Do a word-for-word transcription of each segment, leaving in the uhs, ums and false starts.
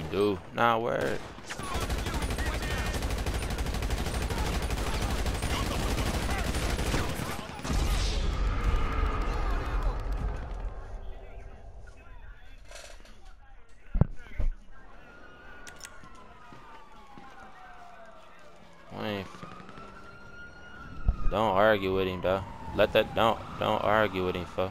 Do not word. Don't argue with him, though. Let that don't don't argue with him, fo.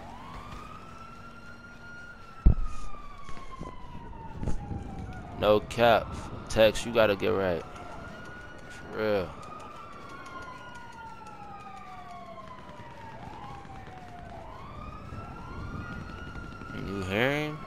No cap. Tex, you gotta get right. For real. You hear him?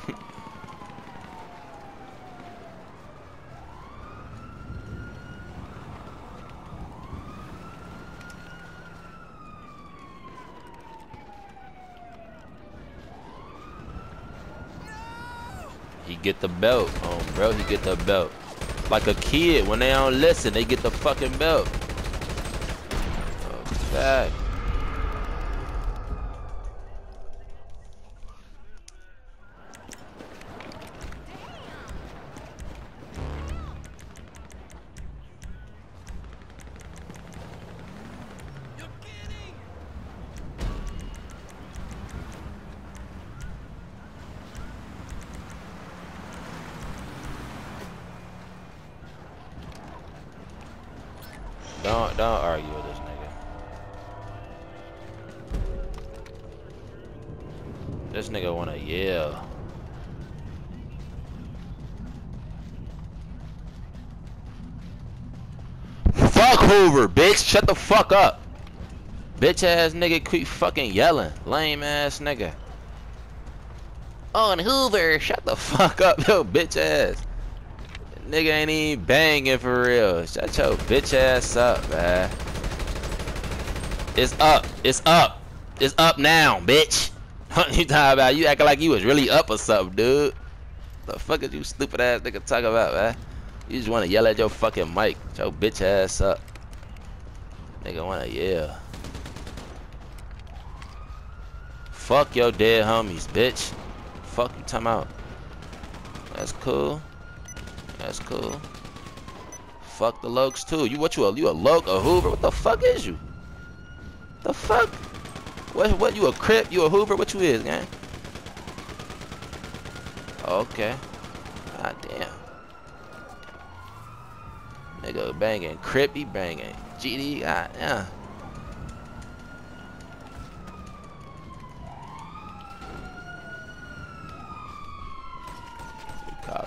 He get the belt, um, bro. He get the belt. Like a kid, when they don't listen, they get the fucking belt. Oh, fact. Don't don't argue with this nigga. This nigga wanna yell. Fuck Hoover, bitch! Shut the fuck up! Bitch ass nigga keep fucking yelling. Lame ass nigga. On Hoover, shut the fuck up, yo, bitch ass. Nigga ain't even banging for real. Shut your bitch ass up, man. It's up. It's up. It's up now, bitch. What you talking about? You acting like you was really up or something, dude. The fuck is you stupid ass nigga talking about, man? You just wanna yell at your fucking mic. Shut your bitch ass up. Nigga wanna yell. Fuck your dead homies, bitch. Fuck you talking about. That's cool. That's cool. Fuck the Lokes too. You what you a you a Loke, a Hoover? What the fuck is you? The fuck? What what you a Crip? You a Hoover? What you is, gang? Okay. God damn. Nigga banging Crip, he banging G D. God damn. Call it.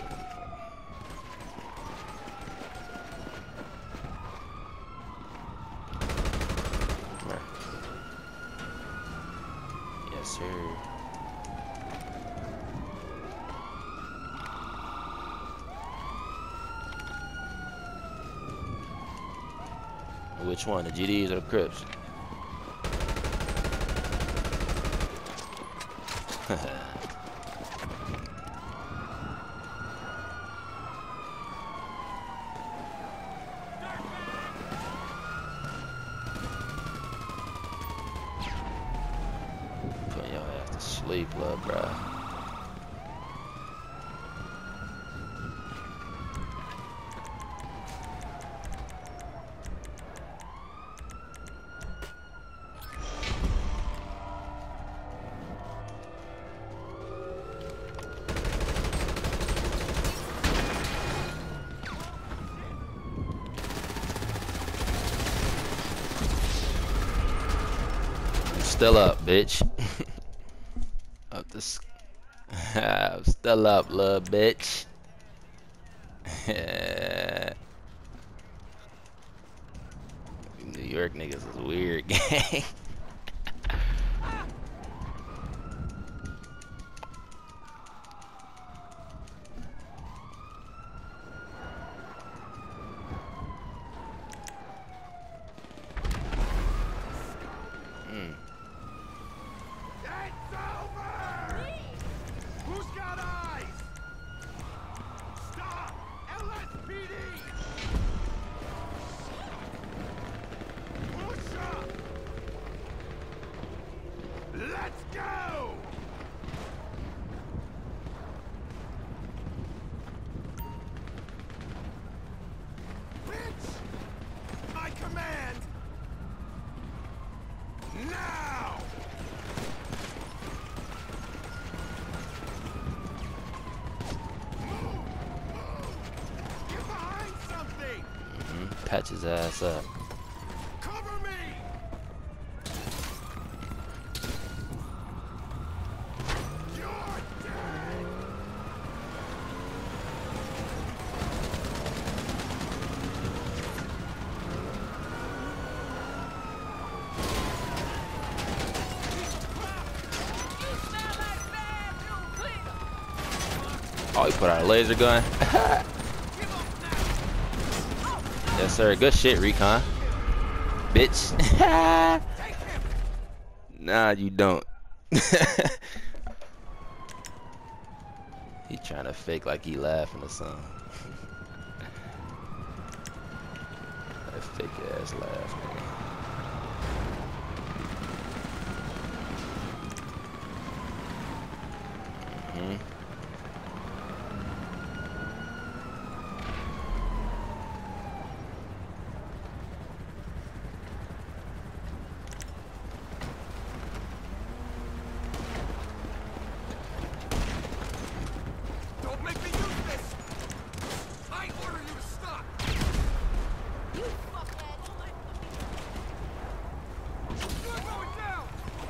Yes, sir. Which one, the G Ds or the Crips? Putting your ass to sleep, love, bro. Still up, bitch. Up this. I'm still up, little bitch. New York niggas is weird, gang. mm. patch his ass up. Cover me! You're dead! Oh, he put out a laser gun. Yes, sir. Good shit, Recon. Bitch. Nah, you don't. He trying to fake like he laughing or something. That fake ass laugh, nigga. Mm-hmm. Don't make me use this! I order you to stop! You fuckhead! You're going down!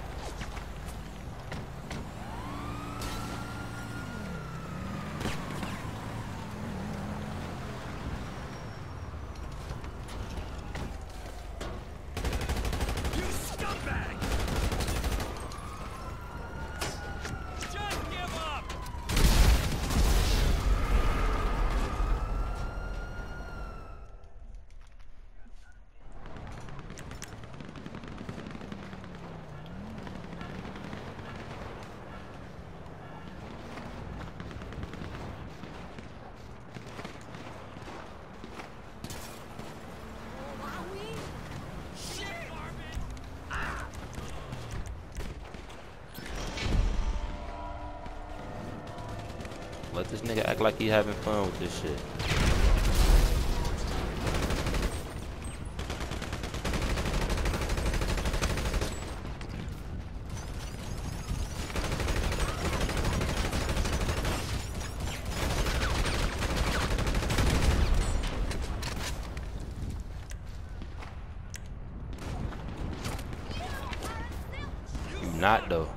You scumbag! Just give up! Let this nigga act like he having fun with this shit. You not though.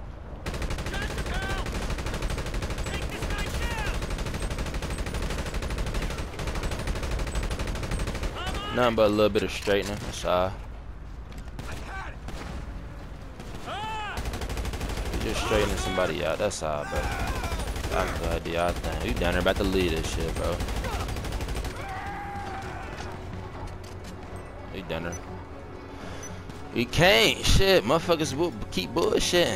Nothing but a little bit of straightening. That's all. You just straightening somebody out. That's all, bro. Y'all can go ahead and do y'all thing. You down there about to lead this shit, bro. You down there. You can't. Shit. Motherfuckers will keep bullshitting.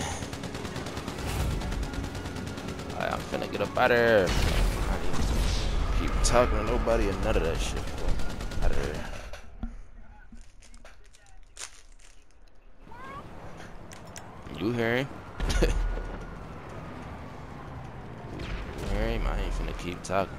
Alright, I'm finna get up out of here. I ain't keep talking to nobody or none of that shit, bro. Out of here. You hear him? You hear him? I ain't finna keep talking.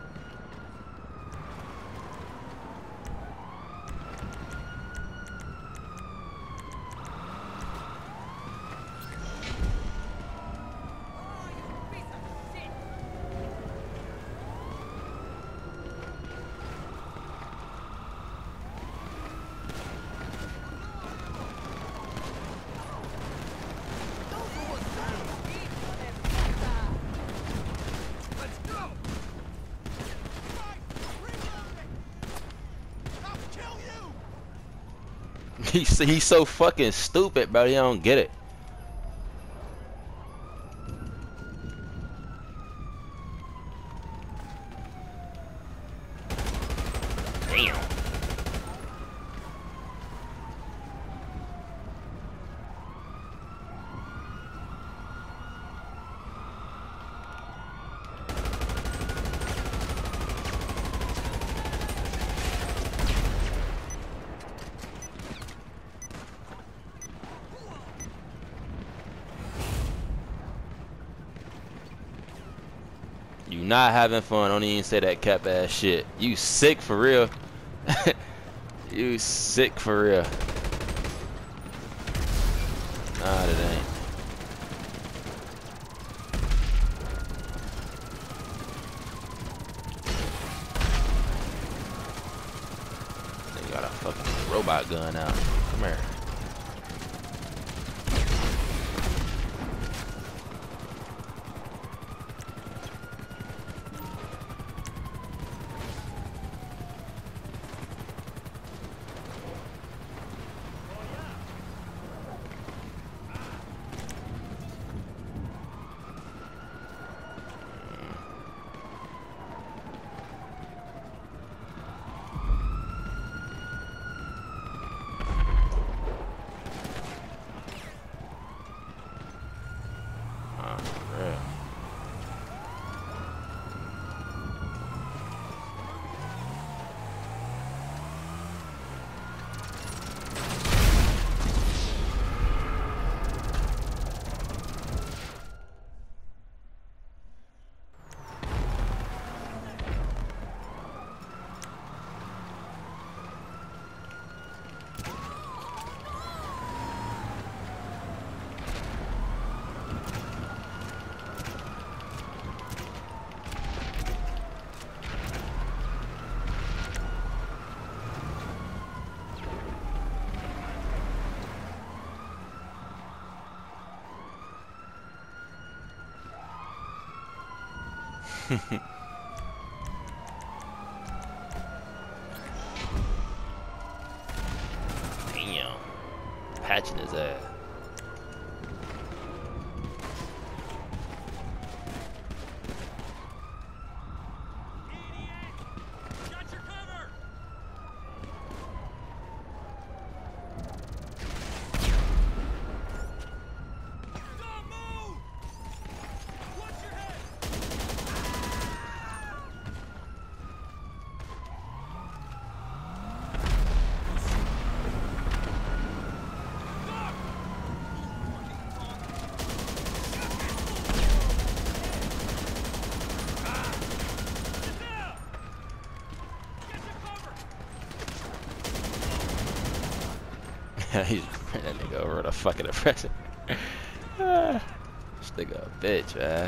He's, he's so fucking stupid, bro. He don't get it. Damn. You not having fun. Don't even say that cap ass shit. You sick for real. You sick for real. Nah, it ain't. Fucking robot gun out. Come here. Damn. Patching his ass. Got your cover! Don't move! Watch your head! He's that nigga over the fucking oppressor. This nigga a bitch, man.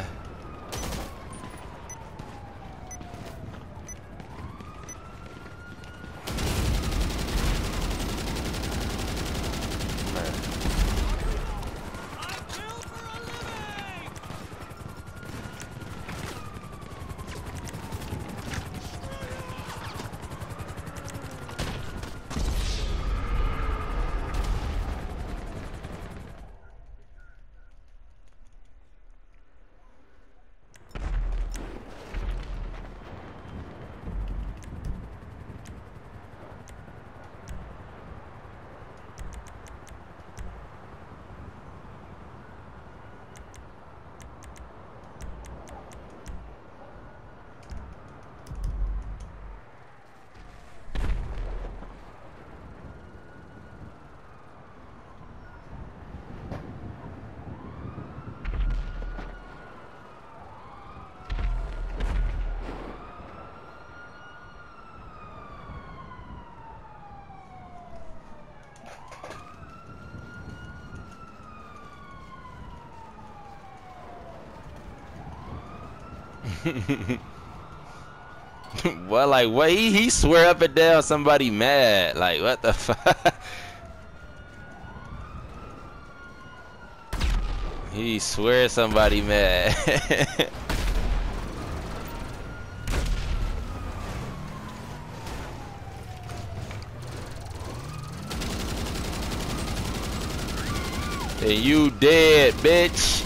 What, like, what? He, he swear up and down somebody mad. Like, what the fuck? He swear somebody mad. And you dead, bitch.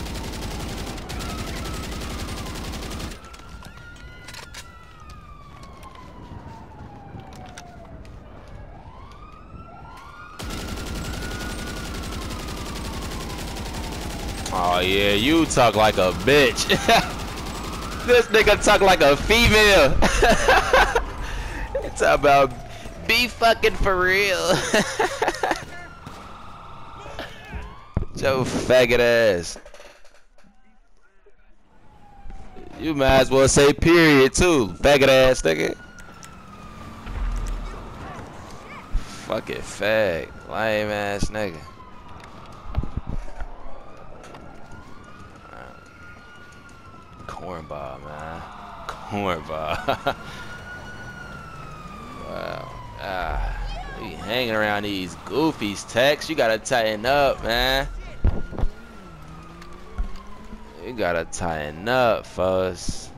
Oh yeah, you talk like a bitch. This nigga talk like a female. It's about be fucking for real. Joe faggot ass. You might as well say period too, faggot ass nigga. Fucking fag, lame ass nigga. Cornball, man. Cornball. Wow. Ah. You hanging around these goofies, Tex. You gotta tighten up, man. You gotta tighten up, fellas.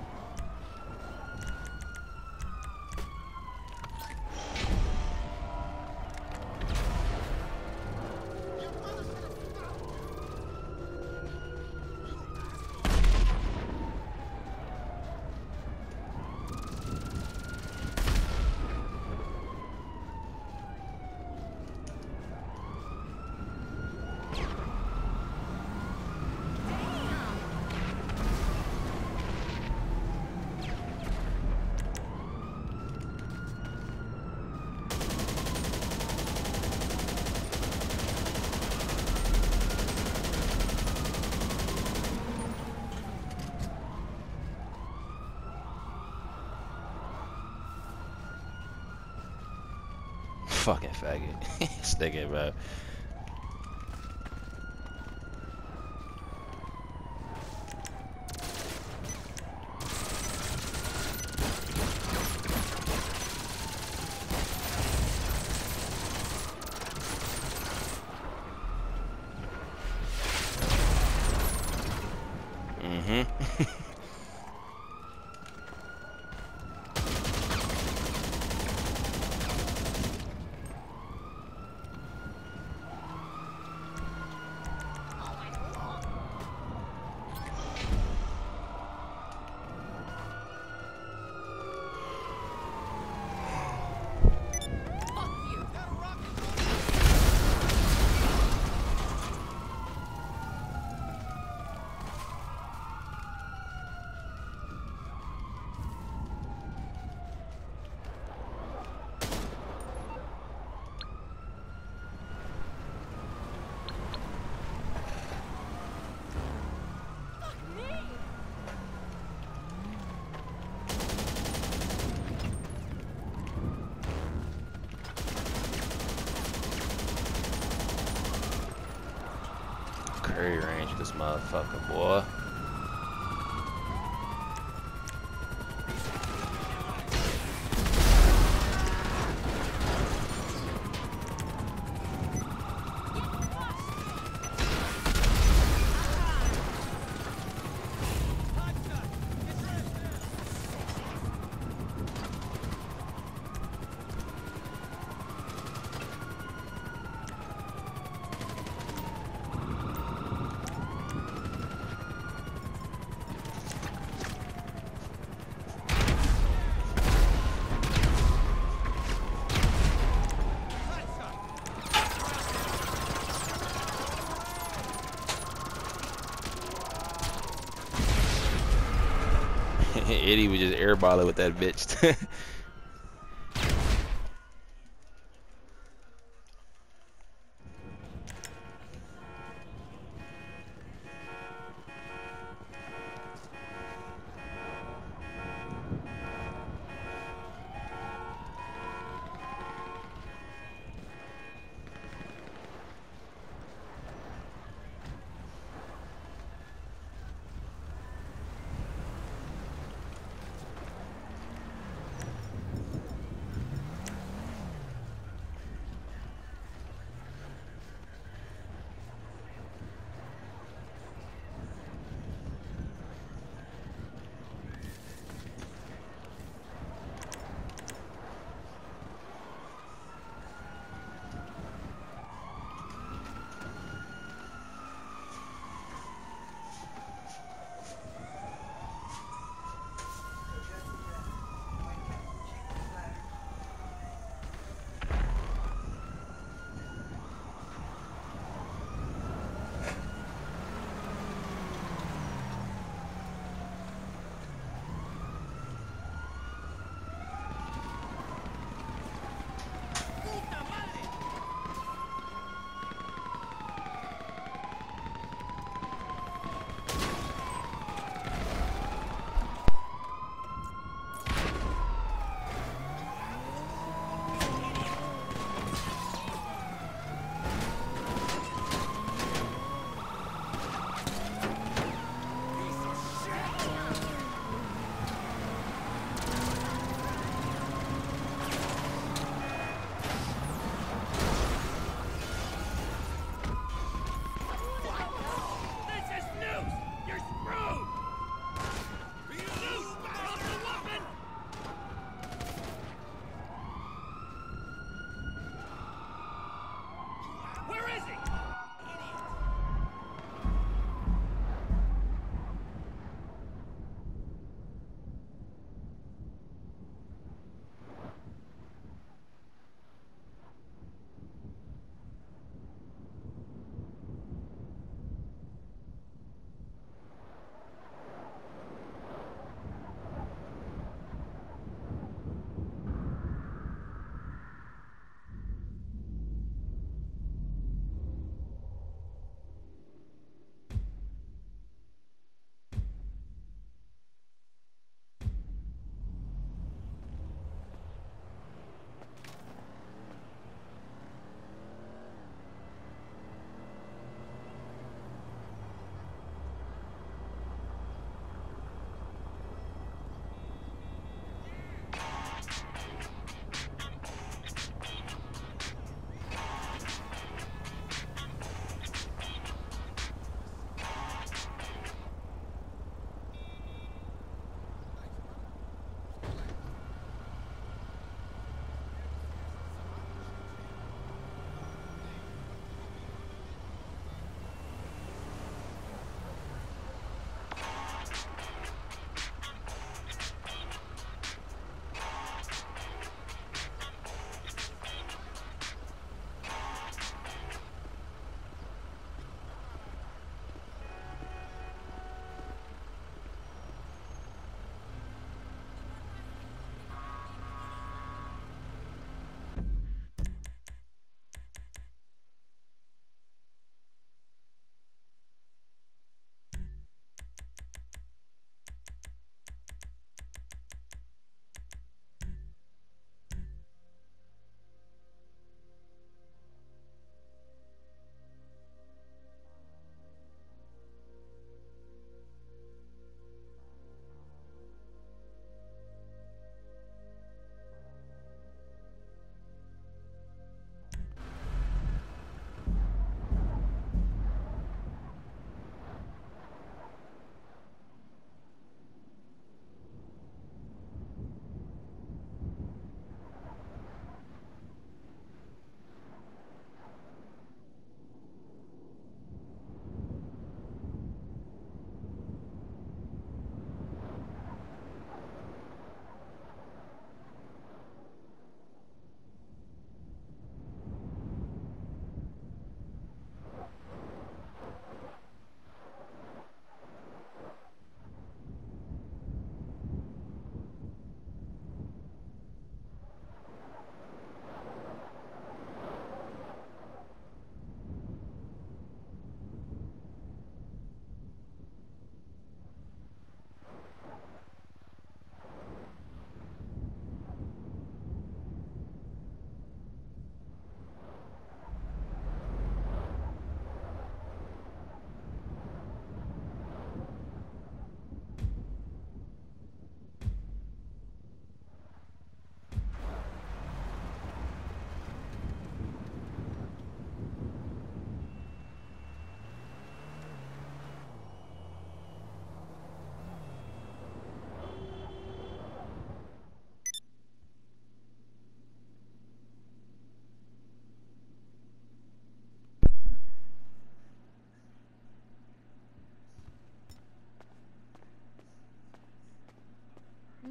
Fucking faggot. Stick it, bro. Mm-hmm. Curry range this motherfucker, boy. Eddie was just airballing with that bitch.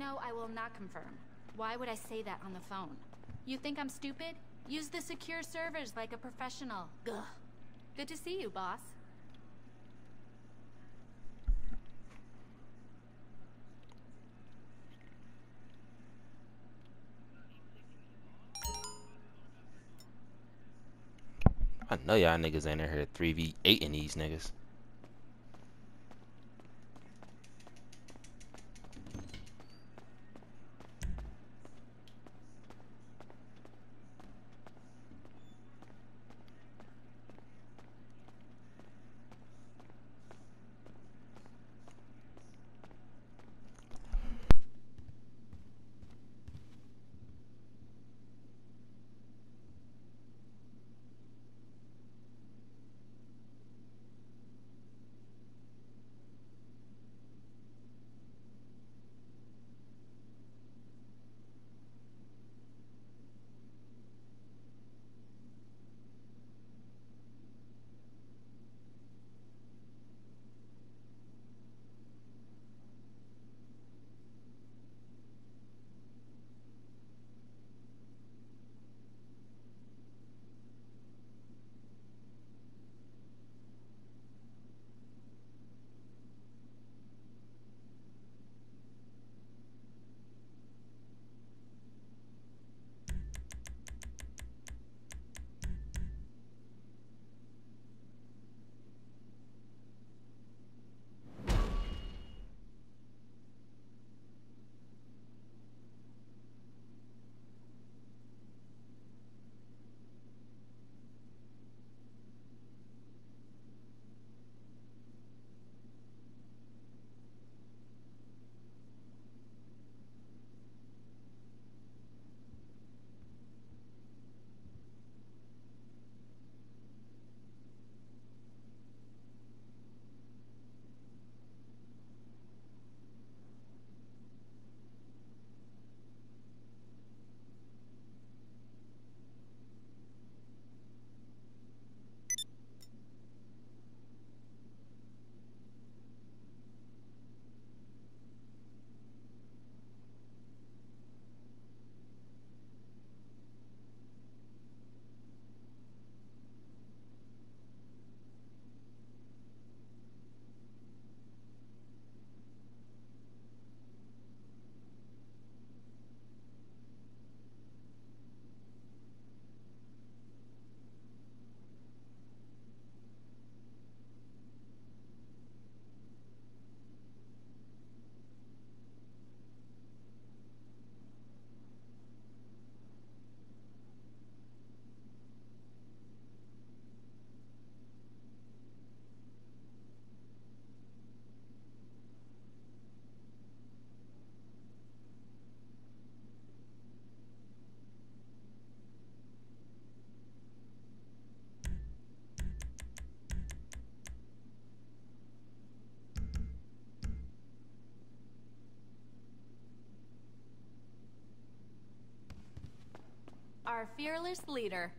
No, I will not confirm. Why would I say that on the phone? You think I'm stupid? Use the secure servers like a professional. Gah. Good to see you, boss. I know y'all niggas ain't in here three v eight in these niggas. Our fearless leader.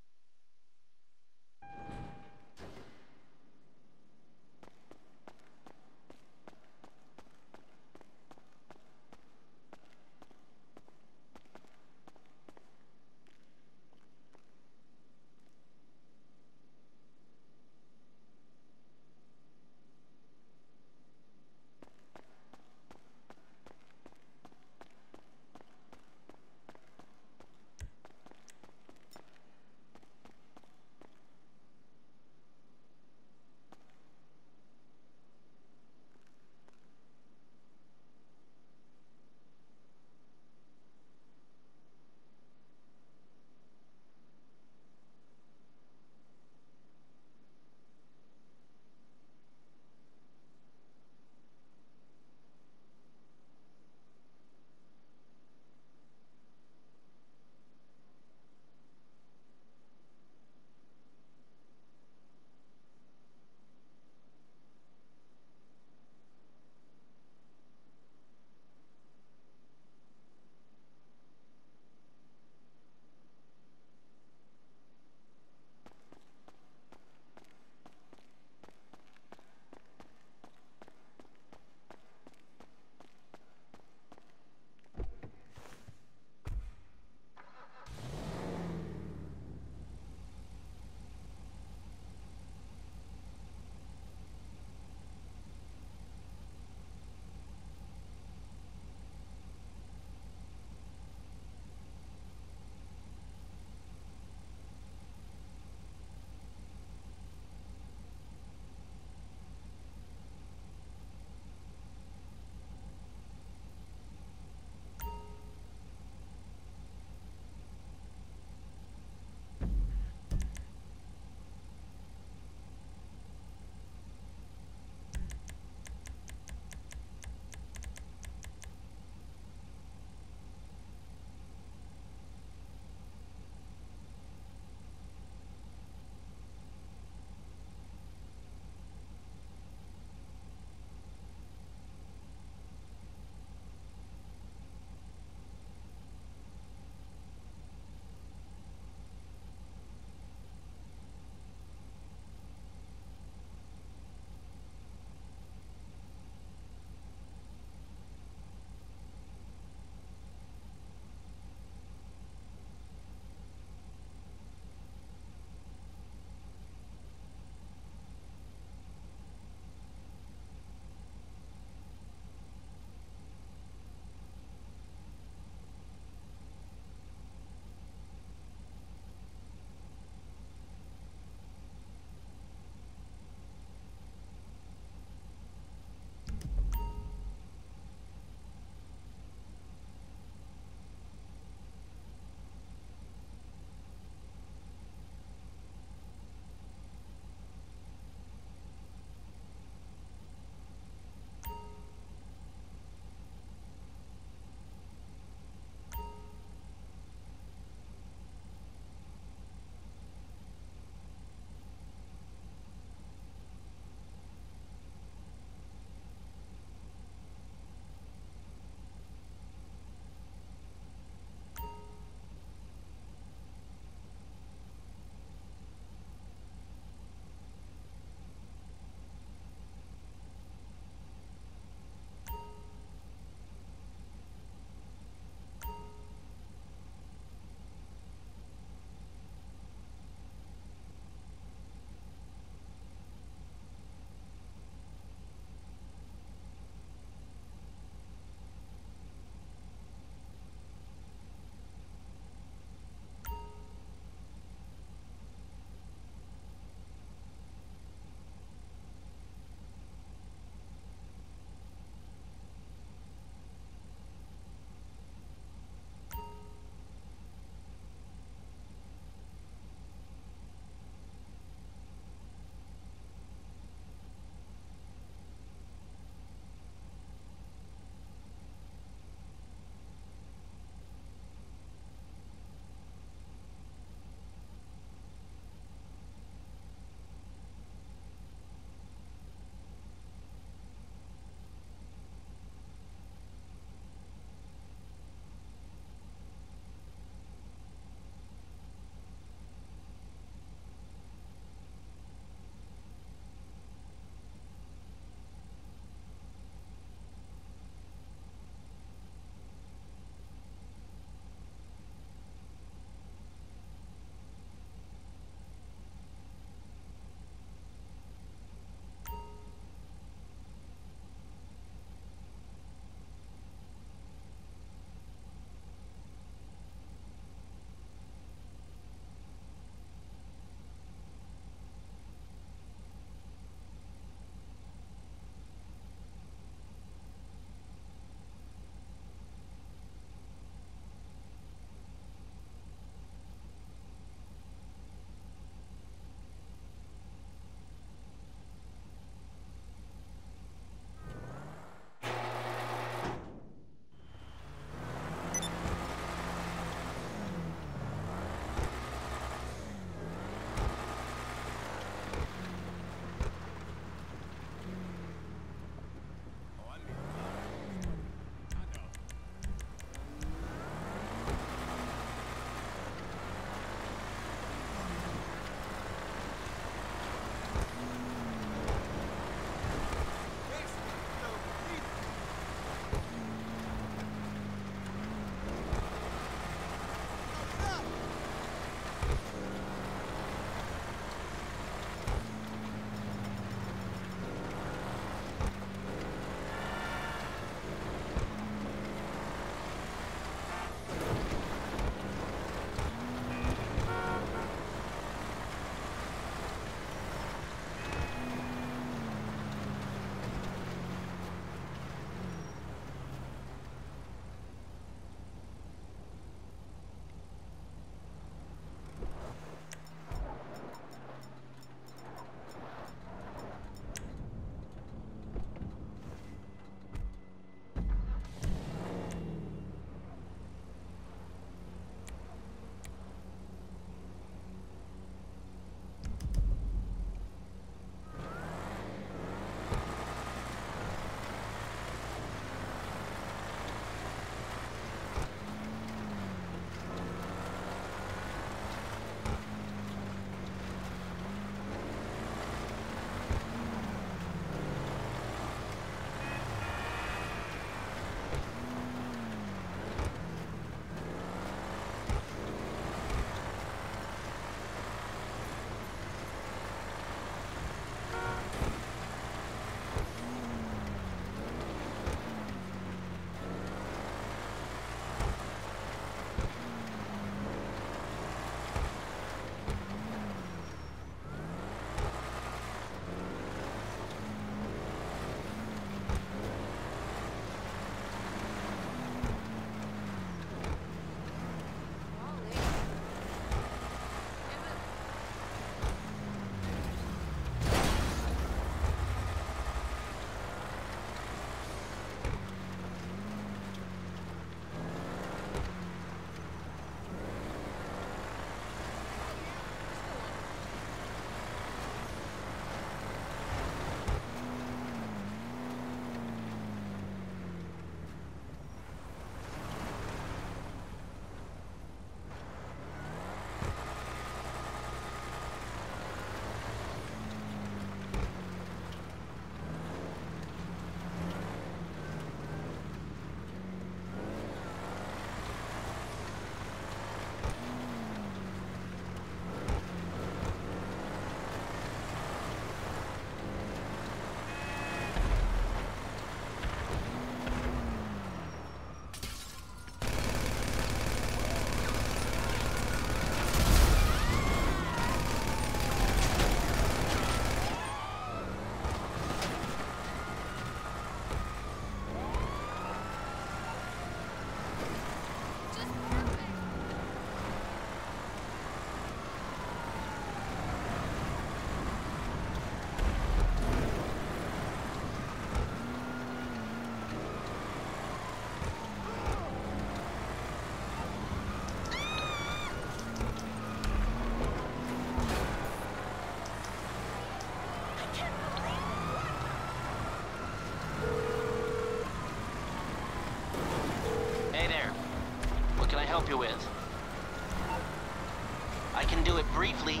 I can do it briefly.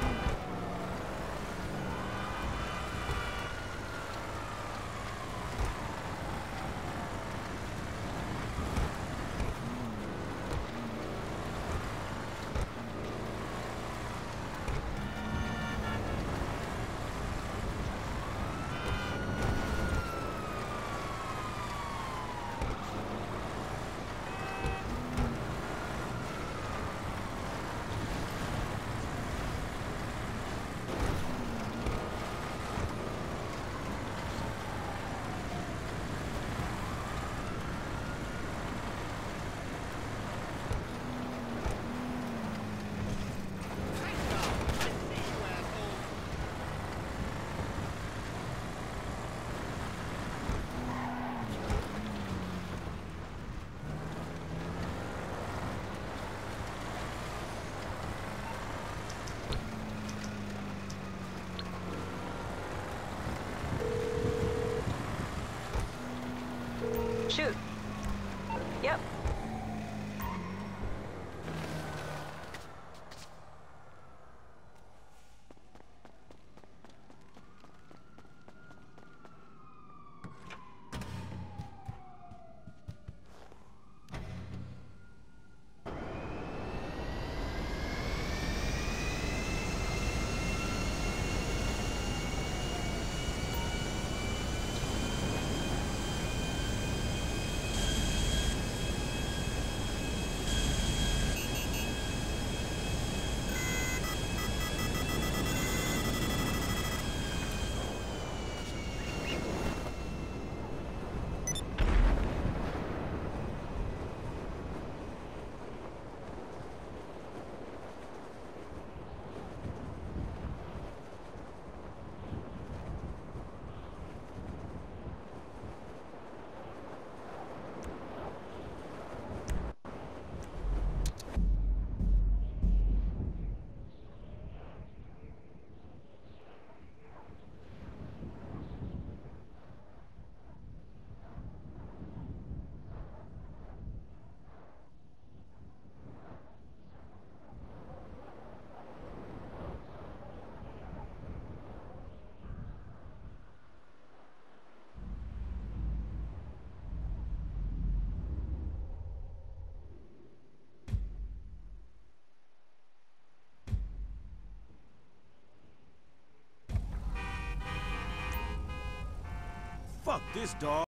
Shoot. Yep. Fuck this dog.